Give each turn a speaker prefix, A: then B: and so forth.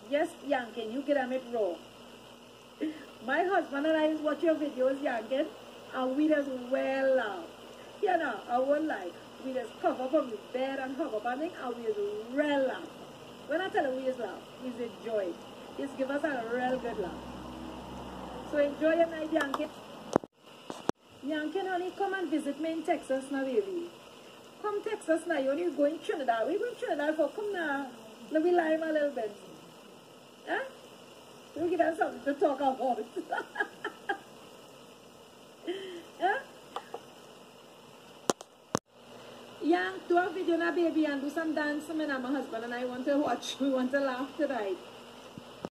A: Yes, Yankin, you get it raw. My husband and I watch your videos, Yankin, and we just well laugh. You know, I won't lie. We just cover up on the bed and hug up on it, and we just real laugh. When I tell you we just laugh, we just enjoy it. Just give us a real good laugh. So enjoy your night, Yankin. Yankin, honey, come and visit me in Texas now, baby. Come Texas now, you only going Trinidad. We going Trinidad for come now. Let me lie a little bit. Huh? We give us something to talk about. Huh? Yeah, do a video now, baby, and do some dance. Me and my husband and I want to watch. We want to laugh tonight.